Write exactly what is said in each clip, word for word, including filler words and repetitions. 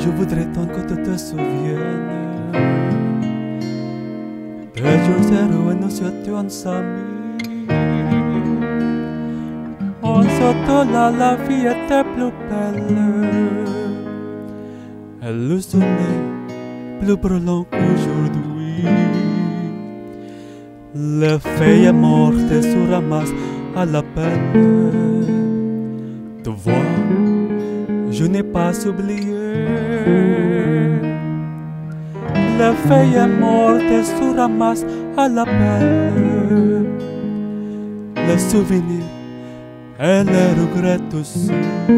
Je voudrais tant que tu te souviennes des jours zéro et nous étions amis. En ce temps-là, la vie était plus belle et le soleil plus brûlant qu'aujourd'hui. Les feuilles mortes se ramassent à la peine. Tu vois, je n'ai pas oublié. Les feuilles mortes se ramassent à la peine. Les souvenirs et les regrets aussi.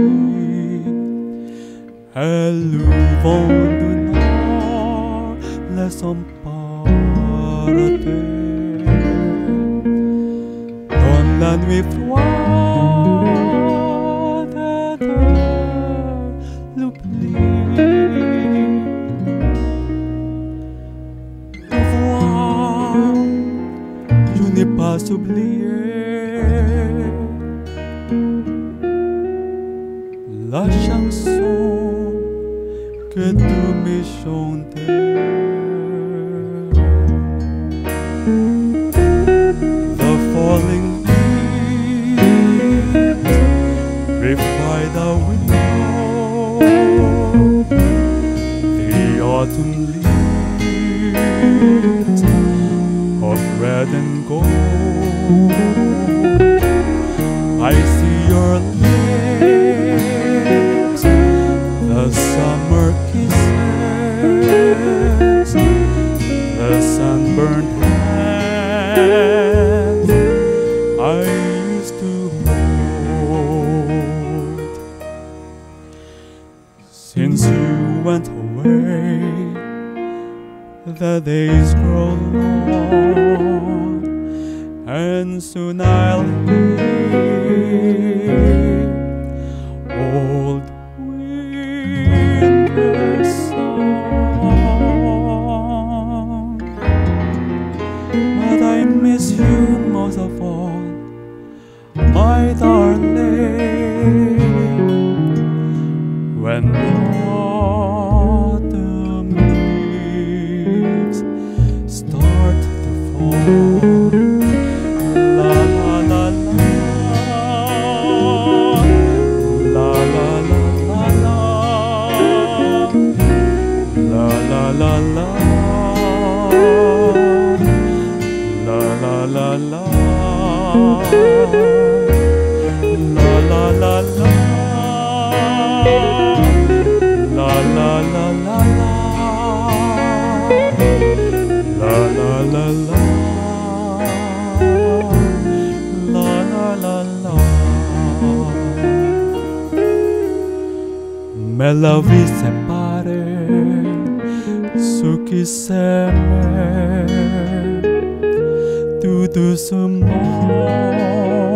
Et le vent du nord les emporte. Dans la nuit froide de l'oubli. Tu vois, je n'ai pas oublié la chanson que tu me chantais. The falling leaves drift by the window. The autumn leaves of red and gold. I see your lips, the summer kisses, the sunburned hand I used to hold. Since you went away, the days grow long, and soon I'll hear old winter song. But I miss you most of all, my darling. When autumn leaves start to fall. La la la la, la la la la la, la la la la, la la la la, la la la la. La la la la la, la la la la, la la la la. Mais la vie sépare ceux qui s'aiment tout doucement.